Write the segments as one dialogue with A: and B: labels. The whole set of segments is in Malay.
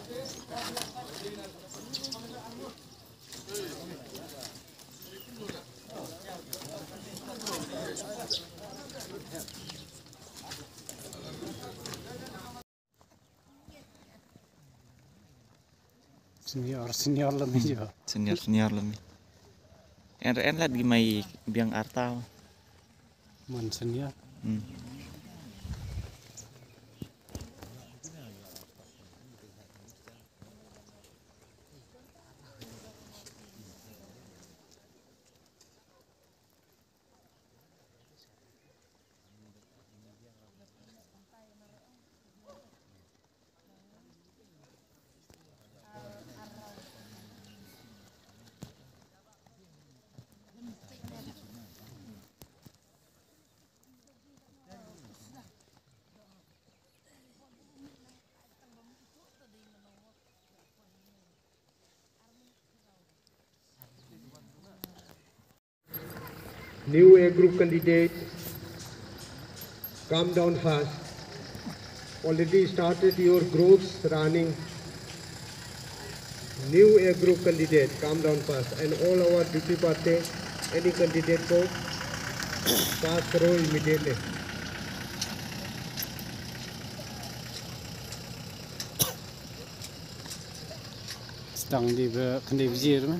A: Senior lebih juga.
B: Senior lebih. En lihat gimai biang arta.
A: Man senior.
C: New A group candidate, calm down fast. Already started your groups running. New A group candidate, calm down fast. And all our duty party, any candidate go pass through immediately.
A: Sedang di Kendivizir mah.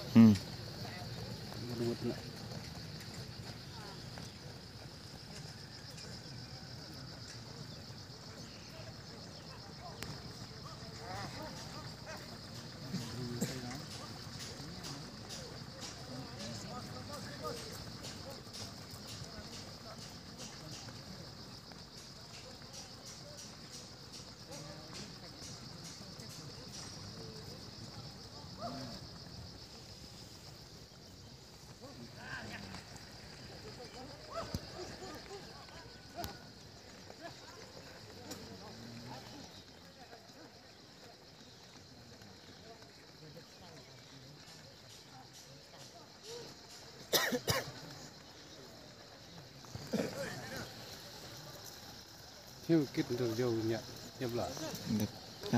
A: Hiu kit untuk jauhnya, ya belah.
B: Kan.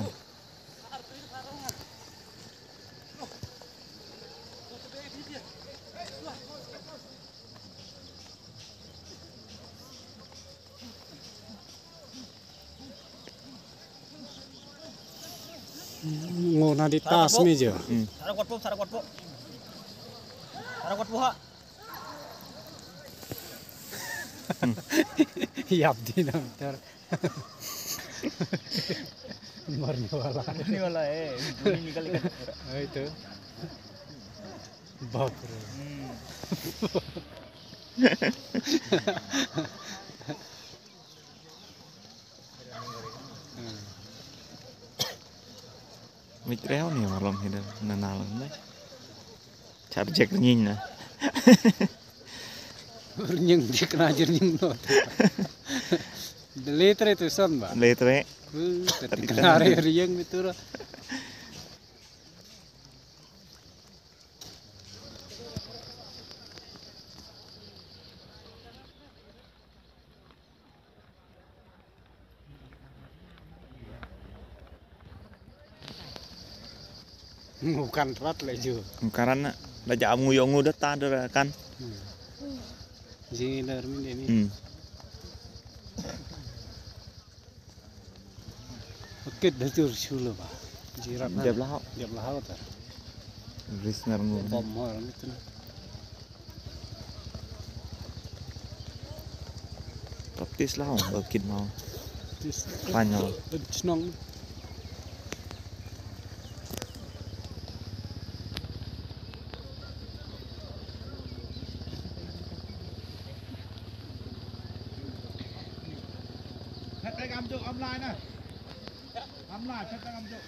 A: Ngona di tas meja.
D: Sarakot po. Sarakot po ha.
A: Yap di nanti. Marniwala.
D: Marniwala bunyi kali kan.
A: Itu. Baper.
B: Mitreo nih malam hidup nanalan deh. Subjek nying nah.
A: Nying dia kena ajar nying not. Letre itu son ba.
B: Letre.
A: Tadi kena yang itu lah. Bukan rat leju.
B: Karena raja MAWIONG udah ada kan.
A: Jinginar ini. Oke, datur sulu ba. Jirat. Dia belah ta.
B: Listener mu.
A: Pomor itu.
B: Praktis lah bikin mau. Spanyol.
A: Senang.
D: Online nè. Online chat đang amjuk.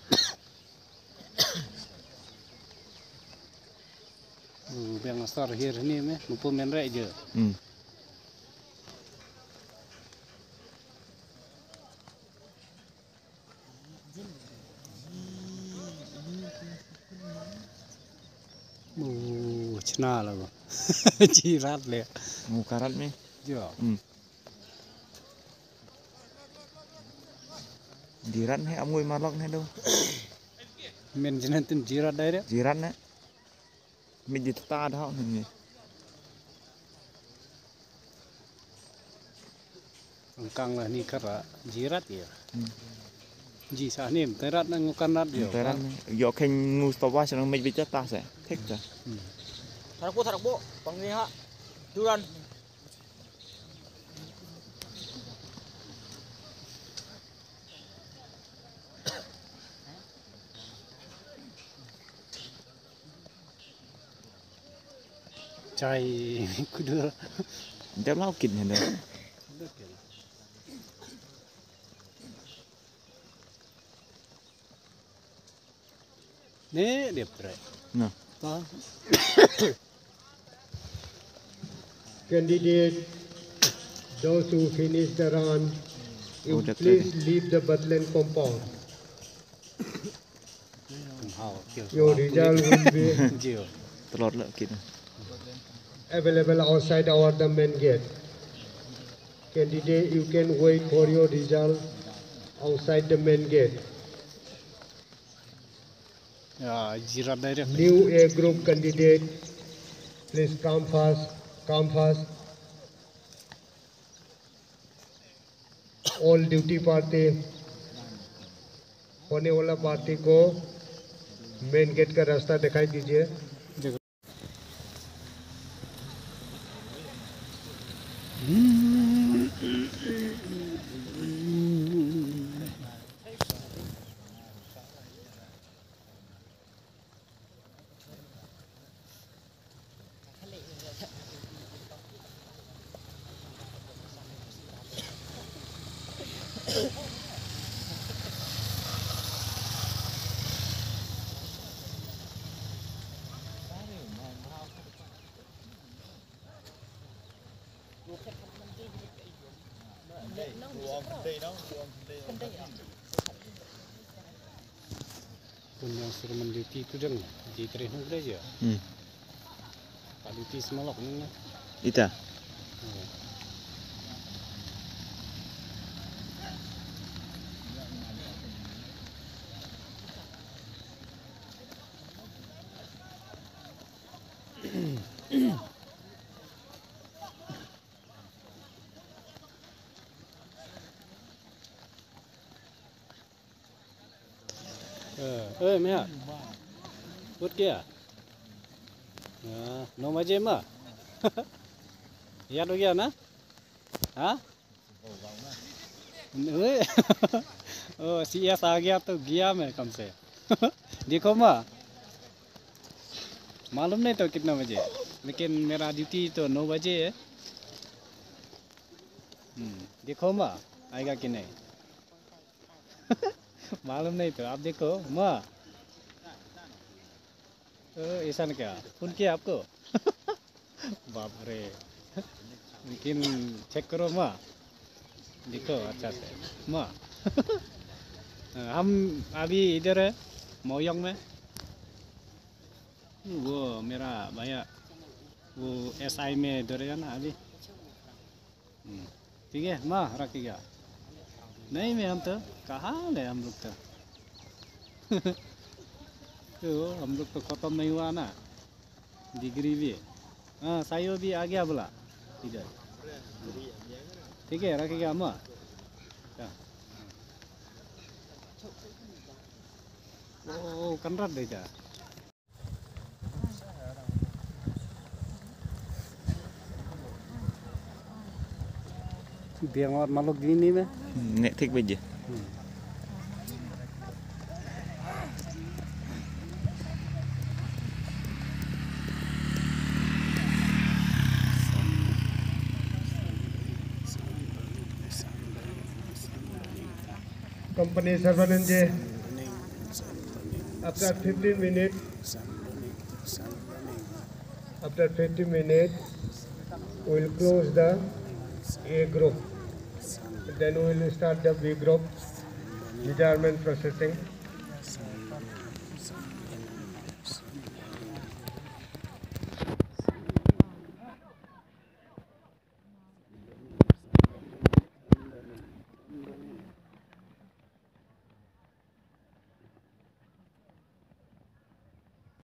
A: Yang star here ni meh, lupa main rek je. Cina lah gua. Cirat le.
B: Mukarat ni.
A: Jo.
B: Jiran hay ông ngồi mà lọc hay đâu.
A: Men jenan tin jirat daerah.
B: Jiran á. Mình đi ta đó mình.
A: Angkang lah ni kara jirat ya. Ji sa ni terat nang ngukan rat yo.
B: Teran yo khen ngu stop watch nó mình bị chết ta sẽ thích rồi.
D: Tarak po. Panggil ha. Duran.
A: Chai kudur.
B: Đéo lao kịt này nữa.
A: Ni dia try.
B: Nah.
A: Ta.
C: Candidate, those who finish the run, you please leave the Badland compound. Your result will be
A: Jio.
B: Telur lah kịt.
C: available outside the main gate. Candidate, you can wait for your result outside the main gate.
A: Ya, jirat daerah.
C: New A group candidate, please come fast, come fast. All duty party होने वाला पार्टी को main gate का रास्ता दिखाई दीजिए.
A: Pun yang suruh menduti tu deng, di train hong aja. Pak duti semalok ni.
B: Ita.
A: Mea. Buat kia. No maje ma. Ya do kia na? Ha? Oh, CS आ गया तो गया मैं कम से. देखो माँ. मालूम नहीं तो कितना बजे, लेकिन मेरा ड्यूटी तो 9 बजे है. देखो माँ आएगा कि नहीं. मालूम नहीं तो आप देखो माँ. ऐसा न क्या फोन किया आपको. बाप रे. लेकिन चेक करो माँ, देखो अच्छा से माँ. हम अभी इधर है मावियोंग में. वो मेरा भैया वो SI में डरेगा ना अभी. ठीक है माँ रखिएगा. नहीं मैं हम तो कहाँ ले हम लोग तो हम लोग तो खत्म नहीं हुआ ना डिग्री भी. हाँ सायो भी आ गया बोला इधर. ठीक है रखिएगा माँ. Oh, kanrat deh ja. Dia ngot maluk gini meh.
B: Nek thích bây giờ.
C: Company servant after 15 minutes, we'll close the A group. Then we will start the B group, retirement processing.